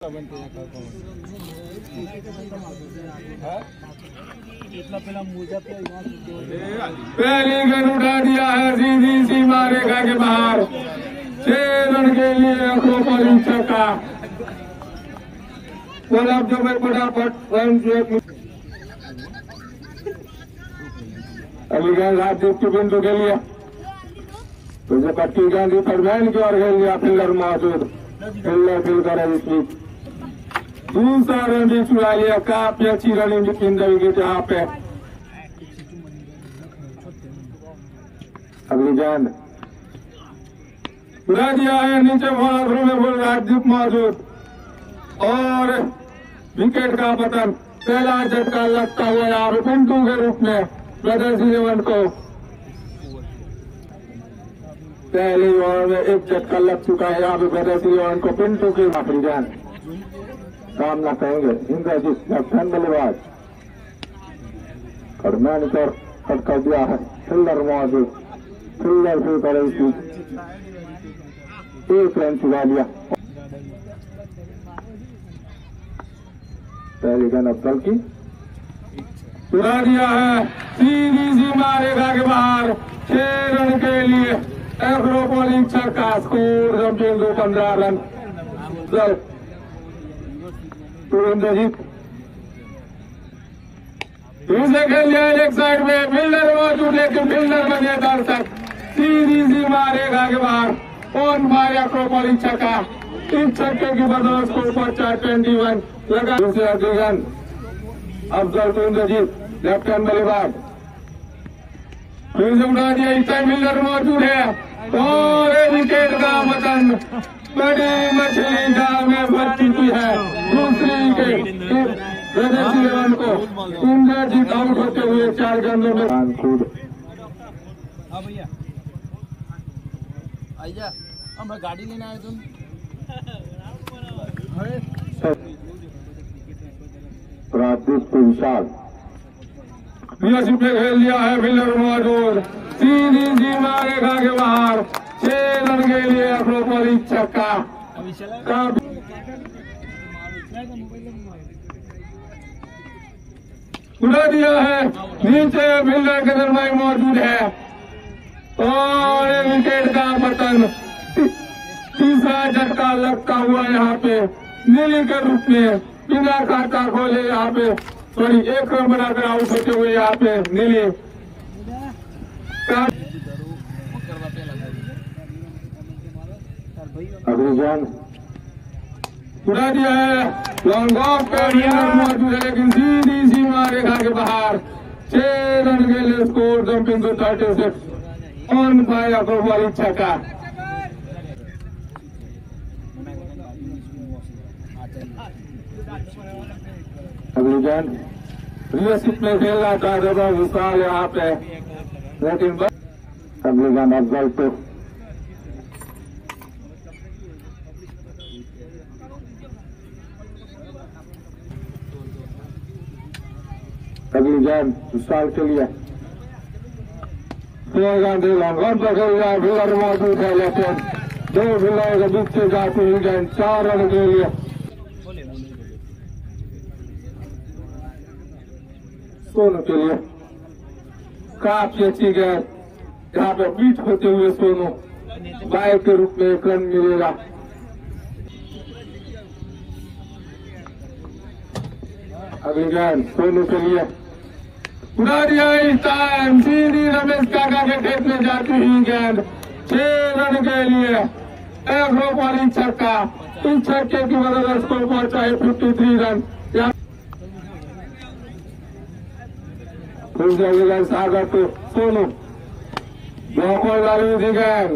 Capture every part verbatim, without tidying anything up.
पहली गन उठा दिया है, सीधी सी मारेगा के बाहर, छह रन के लिए अक्रोपोल चौका। गुलाब जो मैं फटाफट रन अली गेंद राजदीप की बिंदु के लिए तुझे पट्टी गांधी परवैन की ओर खेल दिया, फिल्डर मौजूद, फिल्डर फिल कर दूसरा रन भी चुरा लिया। काफी अच्छी रनिंग जिंदगी की जहाँ पे अगली गेंद उड़ा दिया है नीचे, बॉलर में बोल राजदीप मौजूद और विकेट का पतन। पहला झटका लगता हुआ यहाँ पे पिंटू के रूप में ब्रदर्स इलेवन को। पहली ओवर में एक झटका लग चुका है यहाँ पे ब्रदर्स इलेवन को। पिंटू की आखिरी गेंद सामना कहेंगे इंद्रजीत, लेफ्ट-हैंड बल्लेबाज और मैनेजर कट कर दिया है, फिल्डर मौजूद, फिल्डर फिर करेगी, एक रन चुरा लिया। पहली गेंद अफजल की उड़ा दिया है, सीधी सी मारेगा के बाहर, छह रन के लिए एग्रोपोलिंग का स्कोर समझें दो पंद्रह रन। इंद्रजीत दूसरे खेल लिया एक साइड में, फिल्डर मौजूद लेकिन फिल्डर बने दर्शक, सीधी सी मारेगा के बाहर, ऑन बाय एग्रोपोलिंग छक्का। इस छक्के की बदौलत स्कोर पहुंचा ट्वेंटी वन लगा। दूसरे गेंद अफजल को इंद्रजीत, लेफ्ट हैंड बल्लेबाज फिर से उड़ा दिया, इस टाइम फिल्डर मौजूद है और विकेट का पतन। बड़ी मछली जाल में फंस चुकी है, दूसरी विकेट ब्रदर्स इलेवन को। इंद्रजीत आउट होते हुए चार गेंदों में आइजा, हम गाड़ी लेने आए तुम। राजदीप को विशाल ने खेल दिया है, फिल्डर मौजूद, सीधी सी मारेगा के बाहर, छह रन के लिए अक्रोपोलिंग छक्का। उड़ा दिया है नीचे, फिल्डर के दरमियान मौजूद है और विकेट का पतन। तीसरा झटका लगता हुआ यहाँ पे नीली के रूप में, बिना खाता खोले यहाँ पे सॉरी एक रन बनाकर आउट होते हुए यहाँ पे नीली। अगली गेंद उड़ा दिया है, लॉन्ग ऑफ कर मौजूद है लेकिन सीधी सी मारेगा के बाहर, छह रन के लिए score jumping to thirty six ऑन बाय अक्रोपोलिंग छक्का। अगली गेंद रियसिप में खेल रहा था जब विशाल यहाँ पे, लेकिन अगली गेंद अफजल को अगली गेंद विशाल के लिए गांधी लॉन्ग ऑन पर खेल रहा है, फिल्डर मौजूद है लेकिन दो फिल्डर के बीच से जाती हुई गेंद चार रन के लिए। सोनू के लिए काफी अच्छी गेंद, यहाँ पे बीट होते हुए सोनू बाइक के रूप में एक रन मिलेगा। अगली गेंद सोनू के लिए उड़ा दिया, इस टाइम सीधी रमेश काका के खेत में जाती हुई गेंद, छह रन के लिए एग्रोपोलिंग छक्का। इस छक्के की बदौलत स्कोर पहुंचा है फिफ्टी थ्री रन। फिर जाएगा सागर को सोनू, बहुत डाली थी गेंद,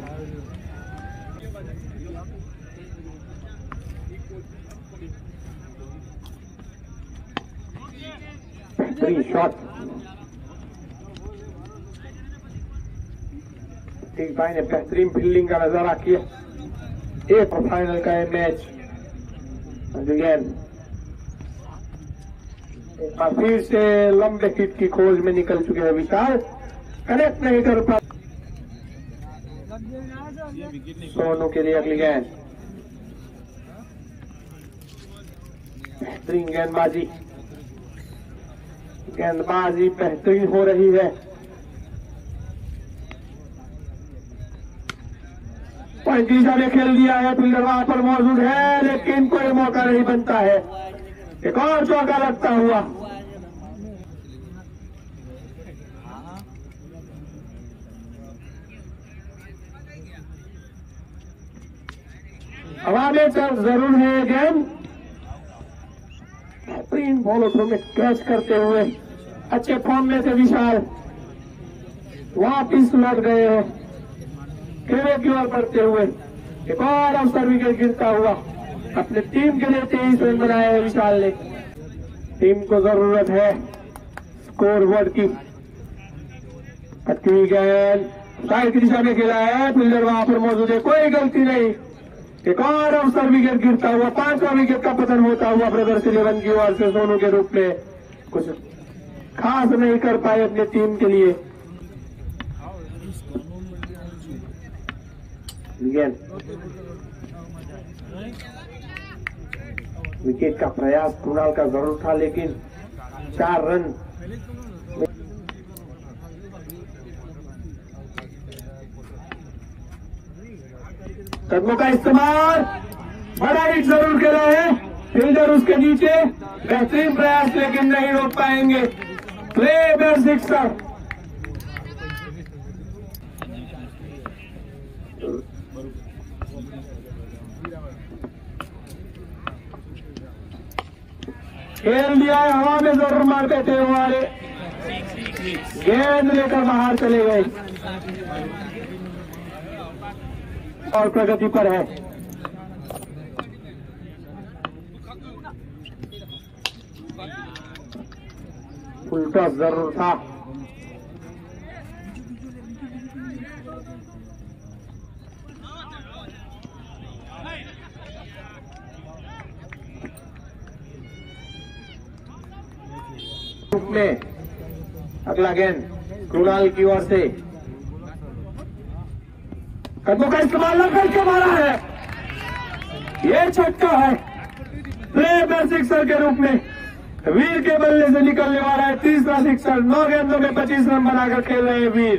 बेहतरीन शॉट। टीम भाई ने बेहतरीन फील्डिंग का नजारा किया। एक फाइनल का ये मैच फिर से लंबे हिट की खोज में निकल चुके हैं विशाल, कनेक्ट नहीं कर पा। सोनू के लिए अगली गेंद बेहतरीन गेंदबाजी, गेंदबाजी बेहतरीन हो रही है। पॉइंट की दिशा में खेल दिया है, फील्डर वहां पर मौजूद है लेकिन कोई मौका नहीं बनता है। एक और चौका लगता हुआ, हवा में जरूर है गेंद। बेहतरीन बॉल थ्रो में कैच करते हुए अच्छे फॉर्म में थे विशाल, वापिस लौट गए हैं खेलों की ओर बढ़ते हुए। एक और अवसर विकेट गिरता हुआ, अपने टीम के लिए तेईस रन बनाए हैं विशाल ने। टीम को जरूरत है स्कोर बोर्ड की। अच्छी गेंद साइड की दिशा में खेला है, फील्डर वहां पर मौजूद है, कोई गलती नहीं। एक और अवसर विकेट गिरता हुआ, पांचवा विकेट का पतन होता हुआ ब्रदर्स इलेवन की ओर से सोनू के रूप में कुछ खास नहीं कर पाए अपने टीम के लिए। विकेट का प्रयास कुणाल का जरूर था लेकिन चार रन कदमों का इस्तेमाल, बड़ा हिट जरूर खेला है, फील्डर उसके नीचे, बेहतरीन प्रयास लेकिन नहीं रोक पाएंगे। प्ले बेर सिक्सर, खेल दिया है, हवा में जरूर मारते थे हमारे, गेंद लेकर बाहर चले गए और प्रगति पर है। फुल टॉस जरूर था, में अगला गेंद कुणाल की ओर से, कदमों का इस्तेमाल न करके मारा है, ये छक्का है। प्ले बेर सिक्सर के रूप में वीर के बल्ले से निकलने वाला है तीसरा सिक्सर। नौ गेंदों में पच्चीस रन बनाकर खेल रहे हैं वीर।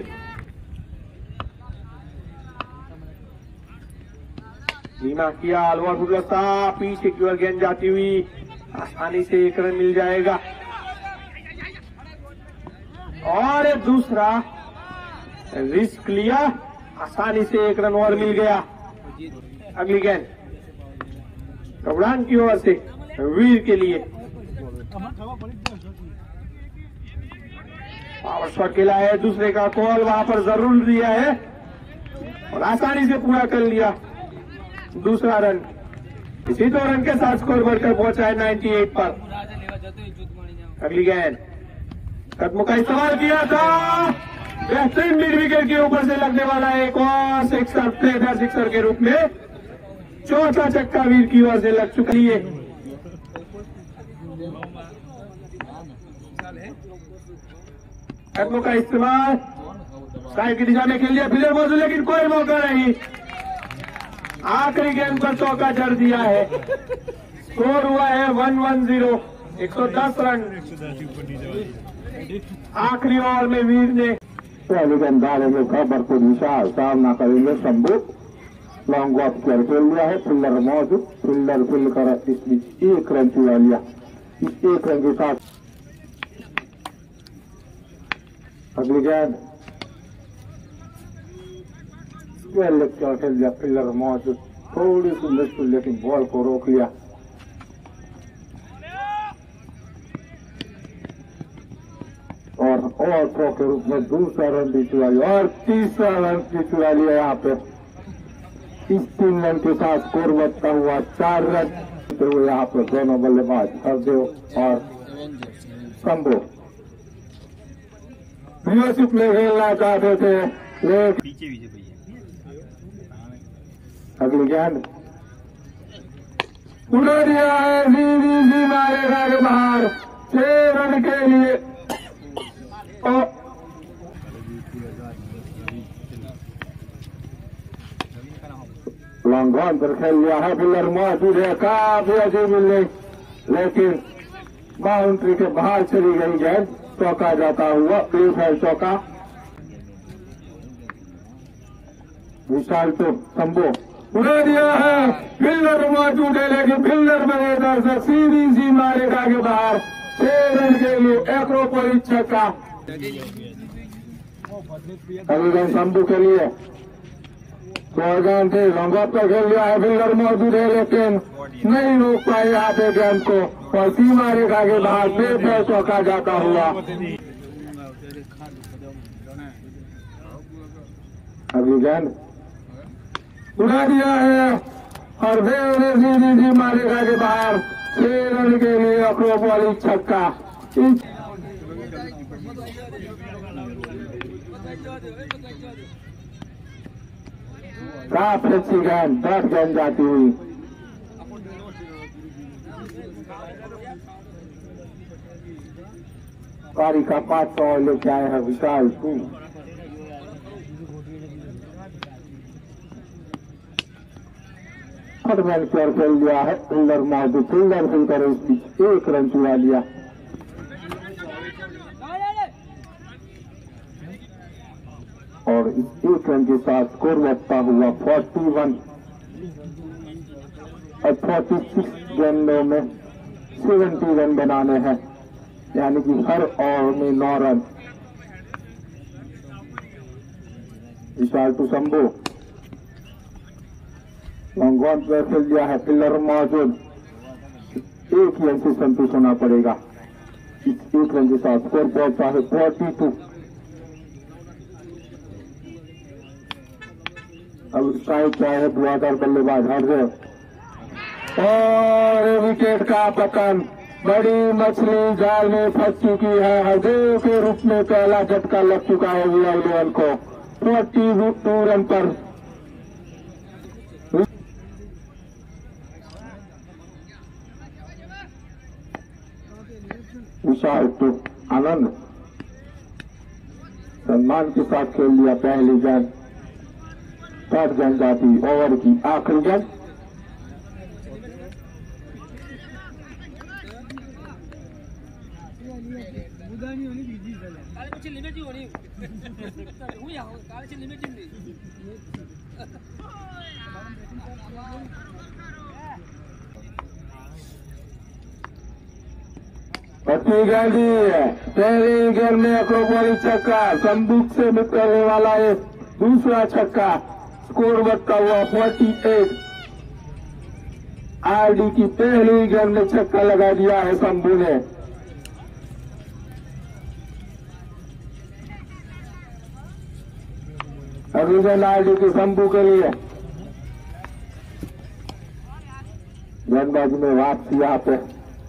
धीमा किया, अलवा गुलस्ता, पीछे की ओर गेंद जाती हुई, आसानी से एक रन मिल जाएगा और दूसरा रिस्क लिया, आसानी से एक रन और मिल गया। अगली गेंद कबड़ान की ओर से वीर के लिए, पावर शॉट खेला है, दूसरे का कॉल वहां पर जरूर दिया है और आसानी से पूरा कर लिया दूसरा रन। इसी दो रन के साथ स्कोर बढ़कर पहुंचा है अट्ठानवे पर। अगली गेंद कदमों का इस्तेमाल किया था, बेहतरीन मिड विकेट के ऊपर से लगने वाला एक और सिक्सर, प्ले बेर सिक्सर के रूप में चौथा छक्का वीर की ओर से लग चुकी है। कदमों का इस्तेमाल, साइड की दिशा में खेल दिया, फील्डर मौजूद लेकिन कोई मौका नहीं। आखिरी गेंद पर चौका जड़ दिया है, स्कोर हुआ है वन वन जीरो, एक सौ दस रन। आखिरी ओवर में वीर ने पहले गेंद डालेंगे खबर को विशाल, सामना करेंगे शंभू। लॉन्ग ऑफ कर खेल लिया है, फील्डर मौजूद, फील्डर फील्ड कर इस बीच एक रन चुरा लिया। इस एक रन के साथ अगली गेंद स्क्वायर लेग पर खेल दिया, फील्डर मौजूद, थोड़ी सुंदर लेकिन बॉल को रोक लिया। और और थ्रो के रूप में दूसरा रन भी चुरा लिया और तीसरा रन भी चुरा लिया। यहाँ पे इस तीन रन के साथ स्कोर बढ़ता हुआ चार रन। तो यहाँ पे दोनों बल्लेबाज हरदेव और शंभू व्यूअरशिप में खेलना चाहते थे लेकिन अगली गेंद उड़ा दिया है, जी मारेगा के बाहर छह रन के लिए। लॉन्ग ऑन पर खेल लिया है, फील्डर मौजूद है, काफी अच्छी मिलने लेकिन बाउंड्री के बाहर चली गई गेंद, चौका जाता हुआ, एक है चौका। विशाल तो संभो उड़ा दिया है, फिल्डर मौजूद है लेकिन फिल्डर बने दर्शक सीधी सी मारेगा के बाहर, छह रन के लिए एक्रोपोलिस छक्का। अभी संभू के लिए थे लॉन्गॉफ का खेल लिया है, फिल्डर मौजूद है लेकिन नहीं रोक पाए यहाँ पे गेंद को, और सीमा रेखा के बाहर फिर चौका जाता हुआ। अभी गेंद उड़ा दिया है और देव ने सीधी सी मारेगा के बाहर, छह रन के लिए एक्रोपोलिस छक्का। काफी अच्छी गेंद, दस गेंद जाती हुई। पारी का पांच सौ लेके आए हैं विशाल सिंह। फटमैन की ओर खेल दिया है, फिल्डर मौजूद, फिल्डर फिल्डर इस बीच एक रन चुरा लिया। और इस एक रन के साथ स्कोर बढ़ता हुआ फोर्टी वन और फोर्टी सिक्स गेंदों में सेवेंटी रन बनाने हैं, यानी कि हर ओवर में नौ run. Vishal to Shambhu, long on पर खेल दिया है, फिल्डर मौजूद, एक रन से संतुष्ट होना पड़ेगा। इस एक रन के साथ स्कोर पहुंचा है फोर्टी टू। अब स्ट्राइक चाहे दुआदार बल्लेबाज हट गए और विकेट का पतन। बड़ी मछली जाल में फंस चुकी है, हरदेव के रूप में पहला झटका लग चुका है वी इलेवन को, फोर्टी टू रन पर। विशाल टू आनंद सम्मान के साथ खेल लिया पहली गेंद, थर्ड गेंद जाती ओवर की आखिरी गेंद। अच्छी गेंद है, पहली गेंद में एक्रोपोलिस छक्का, संदूक से निकलने वाला है दूसरा छक्का, स्कोर बढ़ता हुआ फोर्टी एट। आरडी की पहली गेंद में छक्का लगा दिया है शंभू ने। अगली गेंद आरडी के शंभू के लिए, गेंदबाजी में वापसी यहाँ पे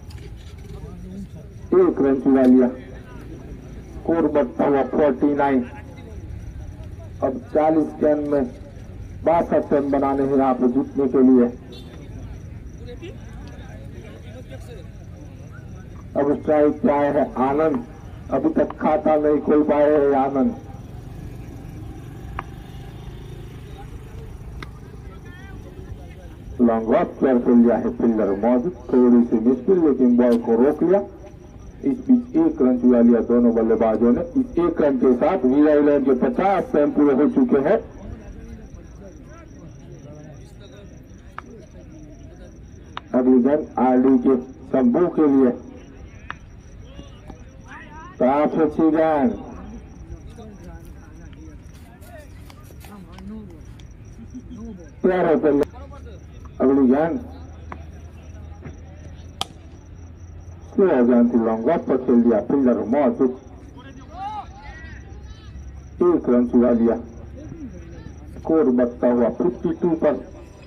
एक रन चुरा लिया, स्कोर बढ़ता हुआ फोर्टी नाइन। अब चालीस गेंद में बासठ रन बनाने हैं यहाँ पे जीतने के लिए। अब स्ट्राइक पे आए हैं आनंद, अभी तक खाता नहीं खोल पाए हैं आनंद। लॉन्ग ऑफ पर खेल लिया है, फिल्डर मौजूद, थोड़ी सी मुश्किल लेकिन बॉल को रोक लिया। इस बीच एक रन चुरा लिया दोनों बल्लेबाजों ने। इस एक रन के साथ वीरा इलेवन के पचास रन पूरे हो चुके हैं। अगली गेंद आरडी के शंभू के लिए, काफी अच्छी गेंद, प्यार है। अगली गेंद स्लो गेंद थी, लॉन्ग ऑफ पर खेल दिया, फिल्डर मौजूद, एक रन चुरा लिया, स्कोर बढ़ता हुआ फिफ्टी टू पर।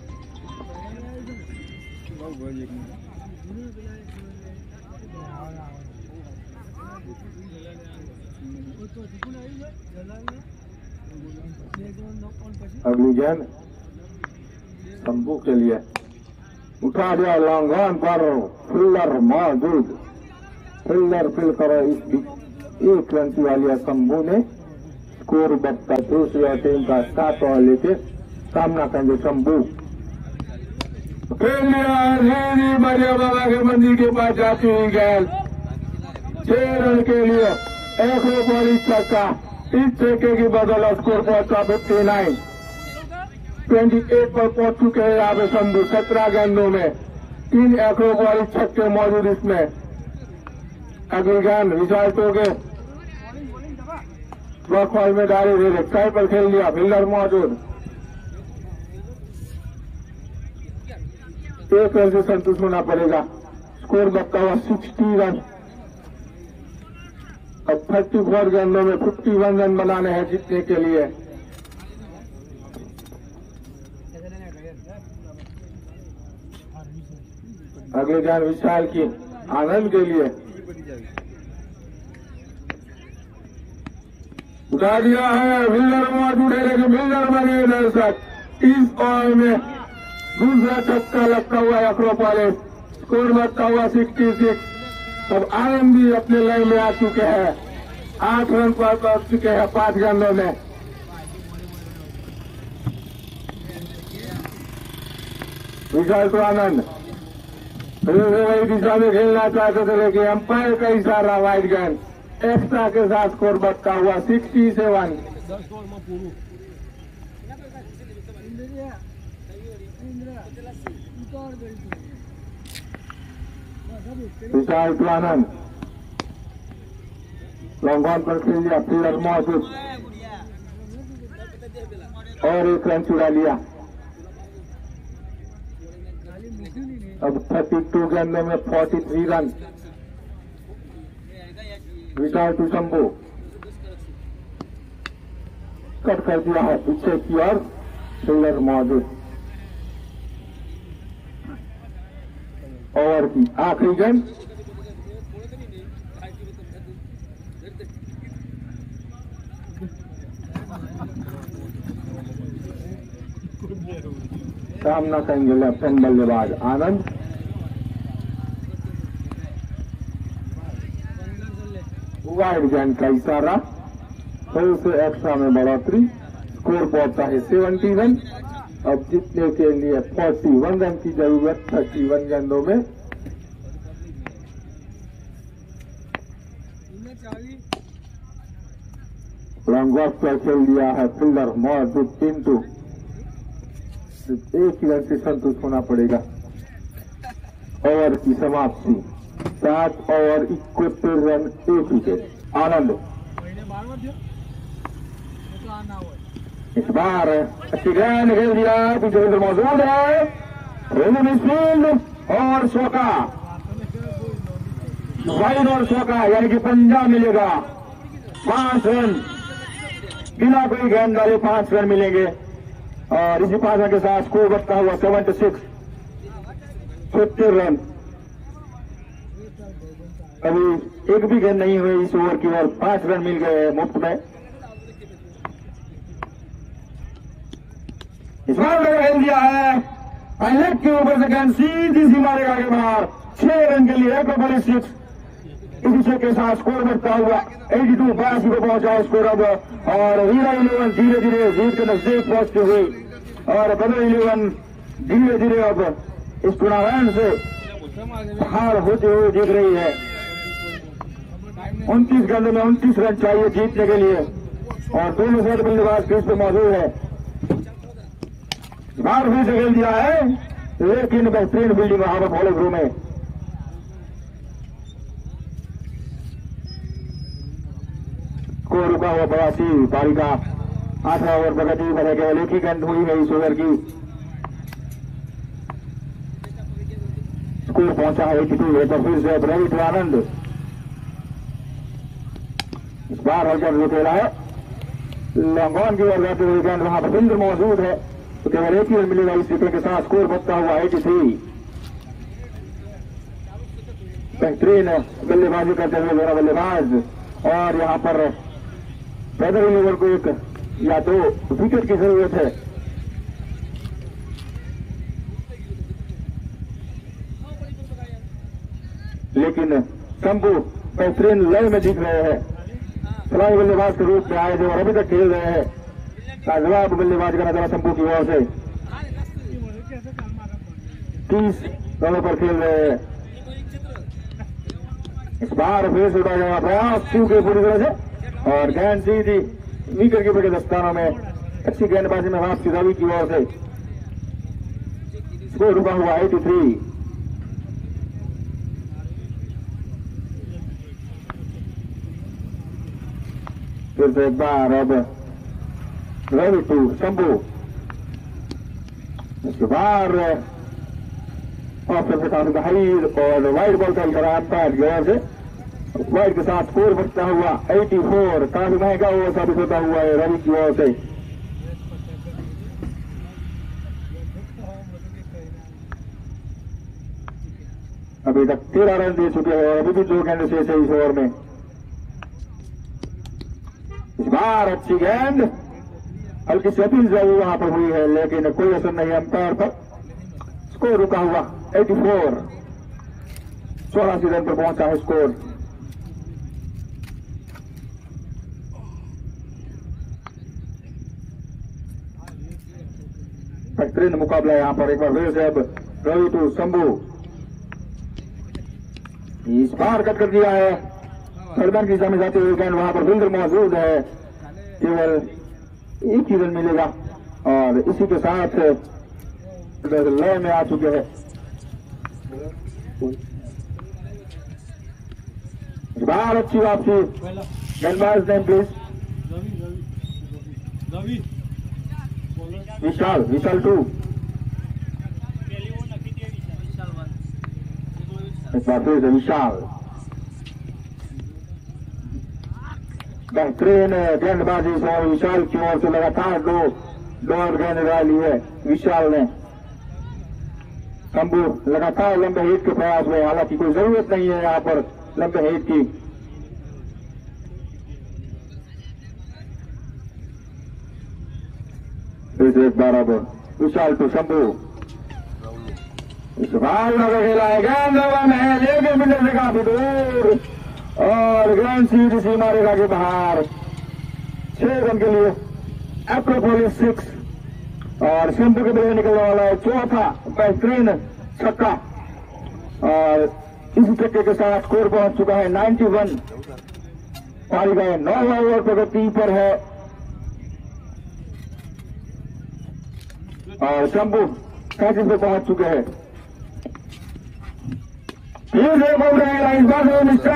अगली गेंद शंभू के लिए, उठा दिया लॉन्ग ऑन पर, फिल्डर मौजूद, फिल्डर फिल करो। इस बीच एक रन चुरा लिया शंभू ने, स्कोर बढ़ता। दूसरी टीम का सात ओवर लेके सामना करेंगे शंभू। खेल लिया जी मरिया बाबा के मंदिर के पास जाती हुई गेंद छह रन के लिए एक्रोपोलिस छक्का। इस छक्के की बदौलत स्कोर पहुंचा फिफ्टी नाइन ट्वेंटी एट पर पहुंच चुके हैं यहाँ पे संधू। सत्रह गेंदों में तीन एक्रोपोलिस छक्के मौजूद इसमें। अगली गेंद विशाल टोके ब्लॉक हॉल में डाले हुए साइड पर खेल लिया, फील्डर मौजूद। एक रन से संतुष्ट होना पड़ेगा। स्कोर बनता हुआ सिक्सटी रन। अब थर्टी फोर गेंदों में फिफ्टी वन रन बनाने हैं जीतने के लिए। अगले गेंद विशाल की आनंद के लिए उठा दिया है। फील्डर मौजूद है लेकिन फील्डर बने दर्शक। इस ओवर में दूसरा छक्का लगता हुआ एक्रोपोलिस। स्कोर बढ़ता हुआ सिक्सटी सिक्स। अब आनंद भी अपने लाइन में आ चुके हैं। आठ रन पर पहुंच चुके हैं पांच गेंदों में। विशाल तो आनंद वही दिशा में खेलना चाहते थे लेकिन अंपायर का इशारा वाइड गेंद एक्स्ट्रा के साथ स्कोर बढ़ता हुआ सिक्सटी सेवन। विशाल तो आनंद लॉन्ग ऑन पर खेल लिया, फील्डर मौजूद और एक रन चुरा लिया। अब थर्टी टू गेंदों में forty three run. Vishal to Shambhu cut कर दिया है पीछे की ओर, फील्डर मौजूद। ओवर की आखिरी गेंद सामना करेंगे लेफ्ट हैंड बल्लेबाज आनंद। वाइड गेंद का इशारा, फिर से एक्स्ट्रा में बढ़ोतरी। स्कोर पहुंचा है सेवेंटी रन। अब जीतने के लिए फोर्टी वन रन की जरूरत थर्टी वन गेंदों में। लॉन्ग ऑफ पर खेल दिया है, फील्डर मौजूद पिंटू। एक ही रन से संतुष्ट होना पड़ेगा। ओवर की समाप्ति सात ओवर इक्वतर रन एक विकेट। आनंद इस बार अच्छी गेंद खेल दिया, पीछे मौजूद है फील्ड और सोका वाइड और सोका यानी कि पंजाब मिलेगा। पांच रन बिना कोई गेंद डाले पांच रन मिलेंगे और इसी पांच रन के साथ स्कोर बढ़ता हुआ सेवेंटी सिक्स फिफ्टी रन। अभी एक भी गेंद नहीं हुई इस ओवर की और पांच रन मिल गए मुफ्त में। इस बार खेल दिया है लेग के ऊपर से गेंद सीधी सी मारेगा के बाहर। छह रन के लिए एक्रोपोलिस सिक्स। इसी छह के साथ स्कोर बढ़ता हुआ एटी टू बयासी को पहुंचा है स्कोर अब। और हीरा इलेवन धीरे धीरे जीत के नजदीक पहुंचती हुई और बदल इलेवन धीरे धीरे अब इस टूर्नामेंट से हार होते हुए दिख रही है। उनतीस गेंदों में उनतीस रन चाहिए जीतने के लिए और दोनों सेट बल्लेबाज क्रीज पे मौजूद है। बार भी से खेल दिया है लेकिन बेहतरीन फील्डिंग वहां पर बॉलिंग रूम में। स्कोर रुका हुआ बयासी। पारी का आठवां ओवर प्रगति बने केवल एक ही गेंद हुई है इस ओवर की। स्कोर पहुंचा है एटी टू। तो फिर से रवि टू आनंद इस बार हल्का जो खेला है लॉन्ग ऑन की ओर जाते हुए गेंद वहां पर बिंदु मौजूद है तो केवल एक ही रन मिलेगा इस विकेट के साथ। स्कोर बढ़ता हुआ एटी थ्री। बेहतरीन बल्लेबाजी करते हुए दोनों बल्लेबाज और यहां पर पैदल ओवर को एक या दो विकेट की जरूरत है। लेकिन शंभू बेहतरीन लय में दिख रहे हैं। सलामी बल्लेबाज के रूप में आए जो और अभी तक खेल रहे हैं। जवाब बल्लेबाज का नजर शंभू की ओर से तीस रनों पर खेल रहे हैं। इस बार फिर से उठा गया प्रयास टू के पूरी तरह से और गेंद सीधी विकेट कीपर के दस्तानों में। अच्छी गेंदबाजी में वापसी रवि की ओर से। स्कोर रुका हुआ एटी थ्री। फिर से एक बार अब रवि टू शंभू। इसके बार ऑप्शन से काफी हाइड और वाइड बॉल खेल कर अंपायर की ओर से वाइड के साथ स्कोर बढ़ता हुआ चौरासी। काफी महंगा ओवर साबित होता हुआ है रवि की ओर से। अभी तक तेरह रन दे चुके हैं और अभी भी दो गेंद शेष है इस ओवर में। इस बार अच्छी गेंद हल्की सी अपील जरूर वहां पर हुई है लेकिन कोई असर नहीं अंपायर पर। स्कोर रुका हुआ चौरासी। चौरासी रन पर पहुंचा है स्कोर। बेहतरीन मुकाबला यहां पर। एक बार फिर से अब रवि टू शंभू। इस बार कट कर दिया है सर्दन की दिशा में जाते हुए गेंद। वहां पर फील्डर मौजूद है। केवल एक ही रन मिलेगा और इसी के साथ लय में आ चुके हैं। इस बार अच्छी वापसी। गेंदबाज name please. Vishal Vishal to. इस बार फिर से विशाल। बेहतरीन गेंदबाजी और विशाल की ओर से लगातार दो दौड़ गेंद डाली है विशाल ने। शंभू लगातार लंबे हिट के प्रयास में। हालांकि कोई जरूरत नहीं है यहाँ पर लंबे हिट की। फिर से एक बार अब विशाल टू शंभू। इस बार खेला है गेंद वन है लेकिन मिनट से काफी दूर और गेंद सीधी सीमा रेखा के बाहर। छह रन के लिए एक्रोपोलिस सिक्स और शंभू के बल्ले निकलने वाला है चौथा बेहतरीन छक्का और इसी छक्के के साथ स्कोर पहुंच चुका है इक्यानवे। पारी का नौ ओवर प्रगति पर है और शंभू पैंतीस पे पहुंच चुके हैं। फील्डर बोल रहे हैं इस बार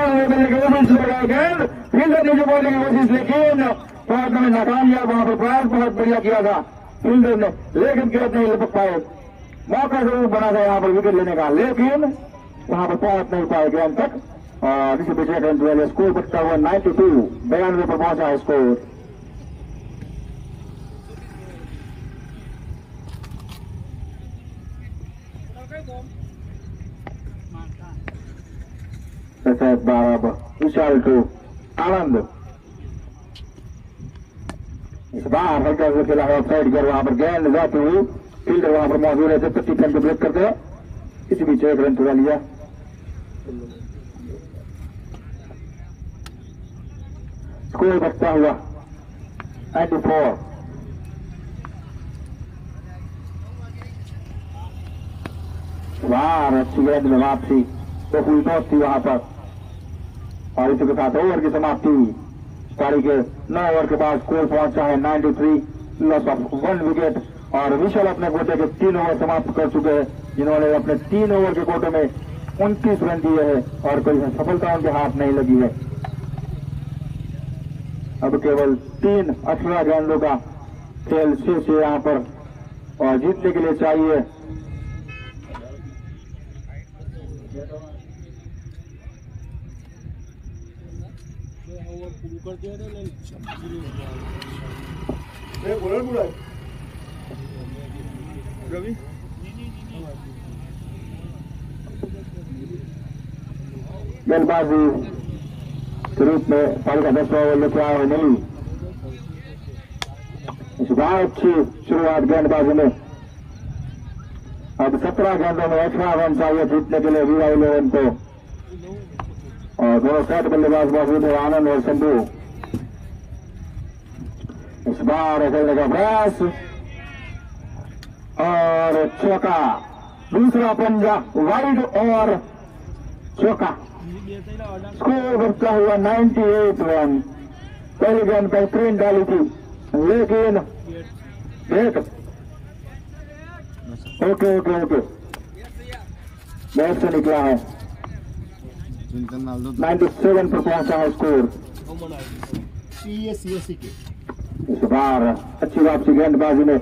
गेंद फील्डर ने जो बोलने की कोशिश लेकिन प्रयास में नाकामयाब। वहां पर प्रयास बहुत बढ़िया किया था फील्डर ने लेकिन गिरफ्त नहीं लपक पाए। मौका जरूर बना था यहाँ पर विकेट लेने का लेकिन वहां पर पहुंच नहीं पाए गेंद तक और इसी पिछले रन वाले स्कोर बढ़ता हुआ नाइन्टी टू बयानवे पर पहुंचा है स्कोर। बारह विशाल टू आनंद। इस बार हल्का से खेला है साइड कर। वहां पर गेंद जाती हुई फील्डर वहां पर मौजूद है। पच्चीस रन को ब्रेक करते हैं। इसी बीच एक रन चुरा लिया। स्कोर बढ़ता हुआ चौरानवे। बार अच्छी गेंद में वापसी तो फुल टॉस थी वहां पर और इसी के साथ ओवर की समाप्ति। पारी के नौ ओवर के बाद स्कोर पहुंचा है तिरानवे। लॉस ऑफ वन विकेट और विशाल अपने कोटे के तीन ओवर समाप्त कर चुके हैं जिन्होंने अपने तीन ओवर के कोटे में उनतीस रन दिए हैं और कोई सफलता उनके हाथ नहीं लगी है। अब केवल तीन अठारह गेंदों का खेल शेष है यहाँ पर और जीतने के लिए चाहिए कर दिया था रवि गेंदबाजी के रूप में पारी का दस ओवर लेके आए हैं नहीं। इस बार अच्छी शुरुआत गेंदबाजी में। अब सत्रह गेंदों में अठारह रन चाहिए जीतने के लिए वीरा इलेवन को और दोनों सेट बल्लेबाज मौजूद है आनंद और शंभू। इस बार खेलने का प्रयास और चौका दूसरा पंजा वाइड और चौका। स्कोर बढ़ता हुआ अट्ठानवे रन। पहली गेंद बेहतरीन डाली थी लेकिन एक ओके ओके ओके बैट से निकला है। सत्तानवे पर पहुंचा है स्कोर। इस बार अच्छी वापसी गेंदबाजी में।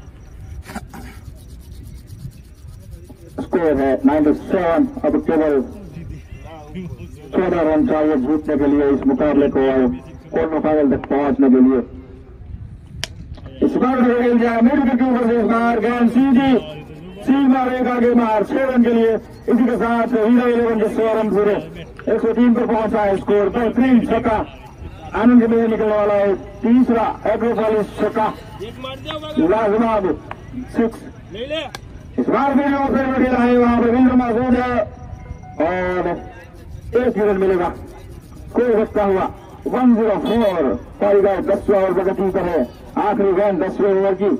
स्कोर है सत्तानवे। अब केवल चौदह रन चाहिए जीतने के लिए इस मुकाबले को क्वार्टर फाइनल तक पहुंचने के लिए। इस बार मिल जाए मिड के ऊपर से इस बार गेंद सीधी सी मारेगा आगे मार छह रन के लिए। इसी के साथ हीरो इलेवन के सौ रन पूरे एक सौ तीन पर पहुंचा है स्कोर। बेहतरीन छक्का आनंद में निकलने वाला है। तीसरा एग्रोफॉलिस छक्का लाजवाब सिक्स। इस बार भी जो फिर खेला है वहां पर विंद्र मौजूद है और एक ही रन मिलेगा। स्कोर रखता हुआ वन जीरो फोर। पाई गए दसवें ओवर प्रगति पर है। आखिरी गेंद दसवें ओवर की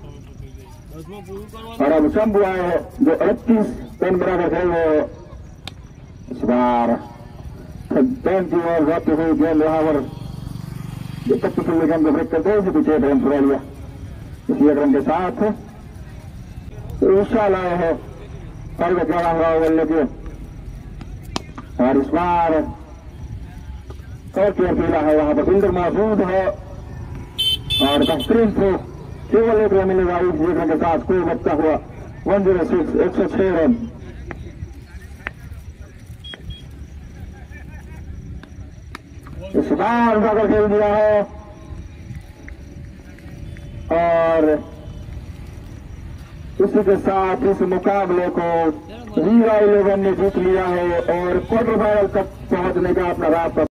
और अब शंभू आए हैं जो अड़तीस रन बराबर है। वो इस बार पैंतीस ओवर जाती हुई गेंद वहां पर इकतीस गेंद को ब्रेक करते हुए पीछे रन छुड़ा लिया। इसी एक रन के साथ विशाल आए हैं और ग्यारह हुआ ओवर लेके और इस बार और पीला है वहां पर बिंदर मौजूद है और बेहतरीन थे केवल एक रन मिलेगा इस एक रन के साथ। कोई बचता हुआ वन जीरो सिक्स एक सौ छह रन। इस बार उठाकर खेल दिया है और इसी के साथ इस मुकाबले को हीरो इलेवन ने जीत लिया है और क्वार्टर फाइनल तक पहुंचने का अपना रास्ता